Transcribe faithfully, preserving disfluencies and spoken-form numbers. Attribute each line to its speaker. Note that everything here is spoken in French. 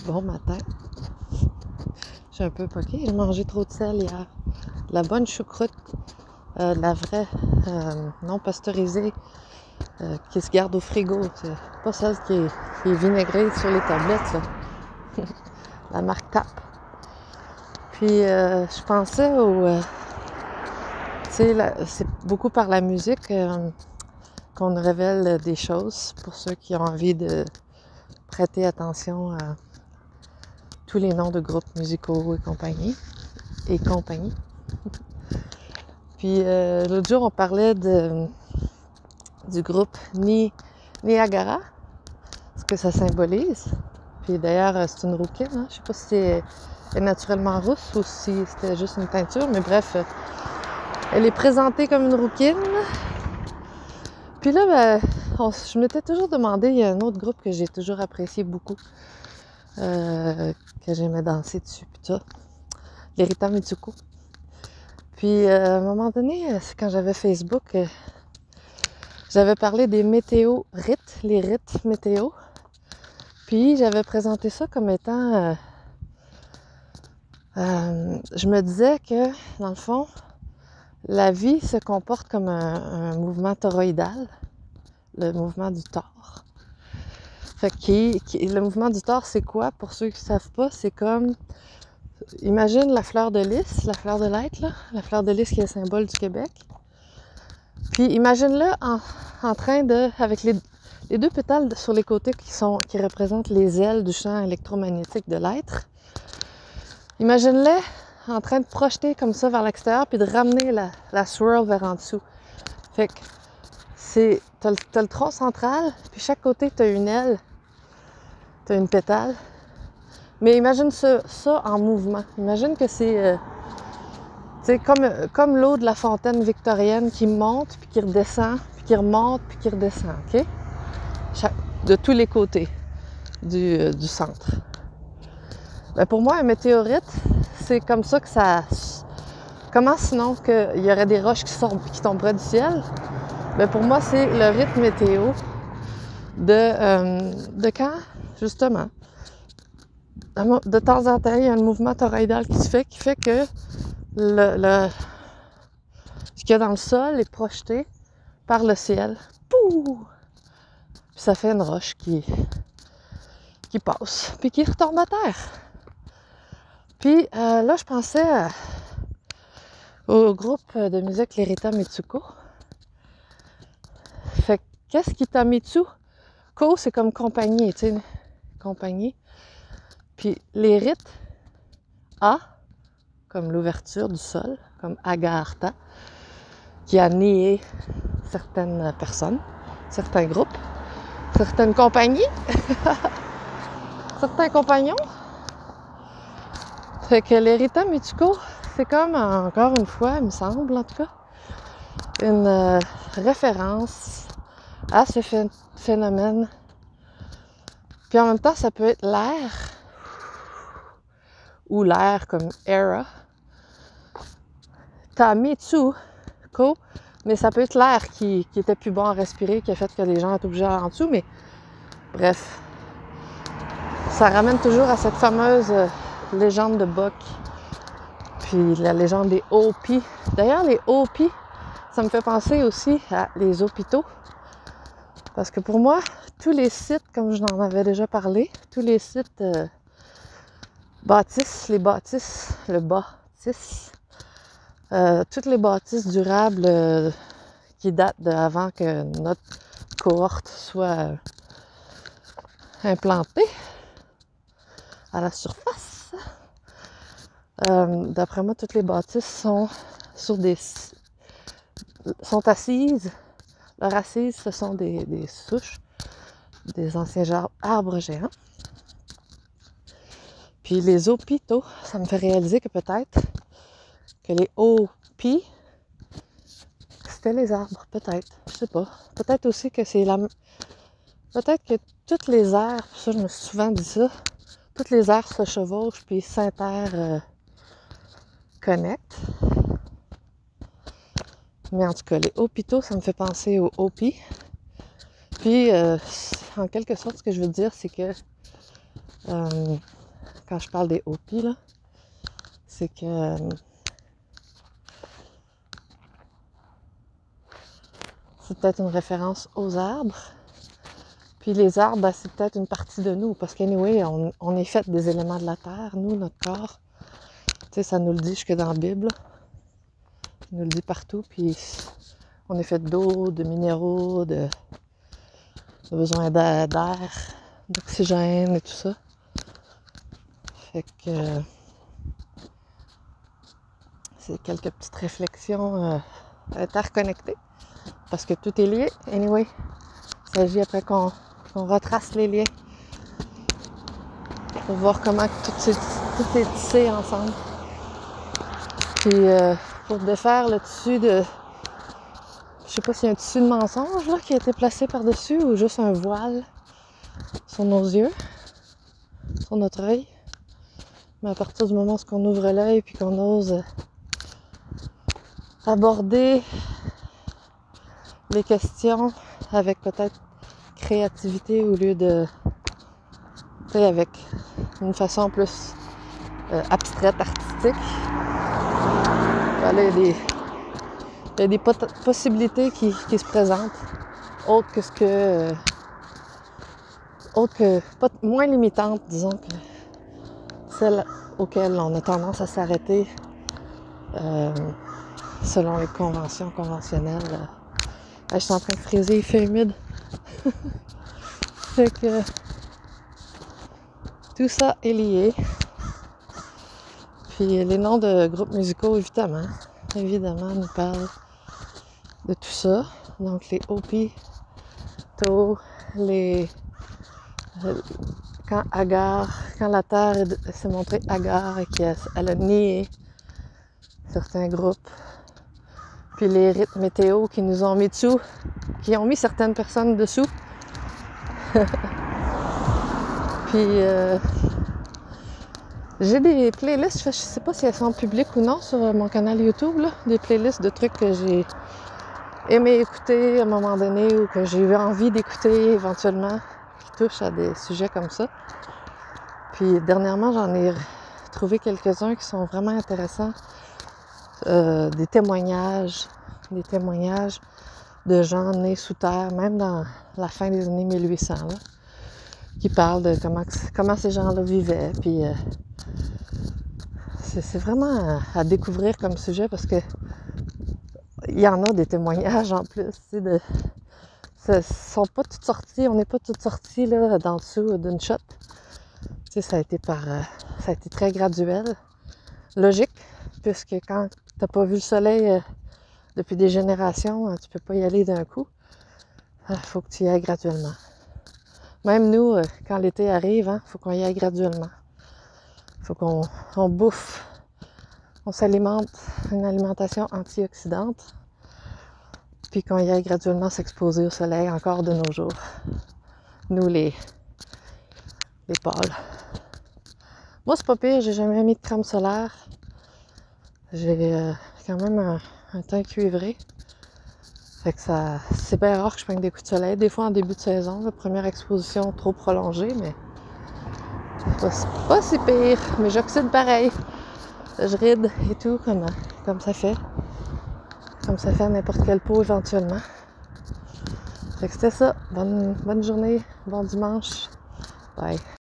Speaker 1: Bon matin. Je suis un peu poquée. J'ai mangé trop de sel hier. De la bonne choucroute, euh, de la vraie, euh, non pasteurisée, euh, qui se garde au frigo. C'est pas celle qui est, qui est vinaigrée sur les tablettes, là. La marque T A P. Puis euh, je pensais au... Euh, tu sais, c'est beaucoup par la musique euh, qu'on nous révèle des choses pour ceux qui ont envie de prêter attention à tous les noms de groupes musicaux et compagnie. Et compagnie. Puis euh, l'autre jour, on parlait de, du groupe Ni, Niagara, ce que ça symbolise. Puis d'ailleurs, c'est une rouquine. Hein? Je sais pas si c'est est naturellement rousse ou si c'était juste une peinture, mais bref, elle est présentée comme une rouquine. Puis là, ben, on, je m'étais toujours demandé, il y a un autre groupe que j'ai toujours apprécié beaucoup, euh, que j'aimais danser dessus, puis ça, les Rita Mitsuko. Puis euh, à un moment donné, c'est quand j'avais Facebook, euh, j'avais parlé des météo rites, les rites météo. Puis j'avais présenté ça comme étant... Euh, euh, je me disais que, dans le fond, la vie se comporte comme un, un mouvement toroïdal, le mouvement du tore. Fait que qui, qui, le mouvement du tore, c'est quoi? Pour ceux qui ne savent pas, c'est comme... Imagine la fleur de lys, la fleur de l'être, là, la fleur de lys qui est le symbole du Québec. Puis imagine-le en, en train de... avec les, les deux pétales sur les côtés qui, sont, qui représentent les ailes du champ électromagnétique de l'être. Imagine-les en train de projeter comme ça vers l'extérieur puis de ramener la, la swirl vers en dessous. Fait que c'est... T'as le, t'as le tronc central, puis chaque côté, t'as une aile, t'as une pétale. Mais imagine ça, ça en mouvement. Imagine que c'est... Euh, c'est comme, comme l'eau de la fontaine victorienne qui monte, puis qui redescend, puis qui remonte, puis qui redescend, OK? Chaque, de tous les côtés du, euh, du centre. Ben pour moi, un météorite, c'est comme ça que ça... Comment sinon qu'il y aurait des roches qui, sortent, qui tomberaient du ciel? Ben pour moi, c'est le rythme météo de, euh, de quand, justement, de temps en temps, il y a un mouvement toroïdal qui se fait, qui fait que le, le, ce qu'il y a dans le sol est projeté par le ciel. Pouh! Puis ça fait une roche qui, qui passe, puis qui retombe à terre. Puis euh, là, je pensais à, au groupe de musique les Rita Mitsuko. Fait que qu'est-ce qui t'a mis dessous? Ko, c'est comme compagnie, tu sais, compagnie. Puis les rites, A, comme l'ouverture du sol, comme Agartha, qui a nié certaines personnes, certains groupes, certaines compagnies, certains compagnons. Fait que les Rita Mitsuko, c'est comme, encore une fois, il me semble en tout cas, une euh, référence à ce ph- phénomène. Puis en même temps, ça peut être l'air, ou l'air comme era. Tamitsuko, mais ça peut être l'air qui, qui était plus bon à respirer, qui a fait que les gens étaient obligés d'aller en dessous, mais bref. Ça ramène toujours à cette fameuse euh, légende de Buck, puis la légende des Hopi. D'ailleurs, les Hopi, ça me fait penser aussi à les hôpitaux, parce que pour moi, tous les sites, comme je n'en avais déjà parlé, tous les sites euh, bâtisses, les bâtisses, le bâtisse, euh, toutes les bâtisses durables euh, qui datent d'avant que notre cohorte soit euh, implantée à la surface. Euh, d'après moi, toutes les bâtisses sont sur des sont assises. Leurs assises, ce sont des, des souches, des anciens arbres géants. Puis les hôpitaux, ça me fait réaliser que peut-être que les Hopi, c'était les arbres, peut-être, je sais pas. Peut-être aussi que c'est la... Peut-être que toutes les aires, ça je me suis souvent dit ça, toutes les aires se chevauchent puis s'inter-connectent. Euh, Mais en tout cas, les hôpitaux, ça me fait penser aux Hopi. Puis, euh, en quelque sorte, ce que je veux dire, c'est que Euh, quand je parle des Hopis, là, c'est que euh, c'est peut-être une référence aux arbres. Puis les arbres, ben, c'est peut-être une partie de nous, parce qu'anyway, on, on est fait des éléments de la terre, nous, notre corps. Tu sais, ça nous le dit jusque dans la Bible. Ça nous le dit partout, puis on est fait d'eau, de minéraux, de, de besoin d'air, d'oxygène et tout ça. Fait que euh, c'est quelques petites réflexions euh, interconnectées, parce que tout est lié. Anyway, il s'agit après qu'on qu'on retrace les liens pour voir comment tout, est, tout est tissé ensemble. Puis euh, pour défaire le tissu de... Je sais pas s'il y a un tissu de mensonge là, qui a été placé par-dessus ou juste un voile sur nos yeux, sur notre œil. Mais à partir du moment où on ouvre l'œil et qu'on ose aborder les questions avec peut-être créativité au lieu de... Tu sais, avec une façon plus euh, abstraite, artistique. Ben là, il y a des, il y a des pot- possibilités qui, qui se présentent, autres que ce que... Euh, autres que... Pas, moins limitantes, disons, que celles auxquelles on a tendance à s'arrêter euh, selon les conventions conventionnelles. Euh, je suis en train de friser, il fait humide. Fait que tout ça est lié. Puis les noms de groupes musicaux, évidemment, évidemment, nous parlent de tout ça. Donc les Hopis, To, les... Quand Agar, quand la Terre s'est montrée Agar et qu'elle a nié certains groupes, puis les rythmes météo qui nous ont mis dessous, qui ont mis certaines personnes dessous. Puis euh, j'ai des playlists, je sais pas si elles sont publiques ou non sur mon canal YouTube, là, des playlists de trucs que j'ai aimé écouter à un moment donné ou que j'ai eu envie d'écouter éventuellement, qui touchent à des sujets comme ça. Puis dernièrement, j'en ai trouvé quelques-uns qui sont vraiment intéressants. Euh, des témoignages, des témoignages de gens nés sous terre, même dans la fin des années mille huit cents, là, qui parlent de comment, comment ces gens-là vivaient. Puis euh, c'est, c'est vraiment à, à découvrir comme sujet parce que il y en a des témoignages en plus, tu sais, de... Ce sont pas toutes sorties, on n'est pas toutes sorties là, d'en dessous d'une shot. Tu sais, ça a été par... Euh, ça a été très graduel. Logique, puisque quand t'as pas vu le soleil euh, depuis des générations, euh, tu peux pas y aller d'un coup. Il faut que tu y ailles graduellement. Même nous, euh, quand l'été arrive, il hein, faut qu'on y aille graduellement. Il faut qu'on on bouffe, on s'alimente une alimentation antioxydante, puis qu'on y aille graduellement s'exposer au soleil encore de nos jours. Nous, les, les pâles. Moi, c'est pas pire, j'ai jamais mis de crème solaire. J'ai euh, quand même un, un teint cuivré. Fait que ça, c'est bien rare que je prenne des coups de soleil. Des fois en début de saison, la première exposition trop prolongée, mais c'est pas, pas si pire. Mais j'oxyde pareil. Je ride et tout, comme, comme ça fait. Comme ça fait à n'importe quelle peau éventuellement. Fait que c'était ça. Bonne, bonne journée, bon dimanche. Bye.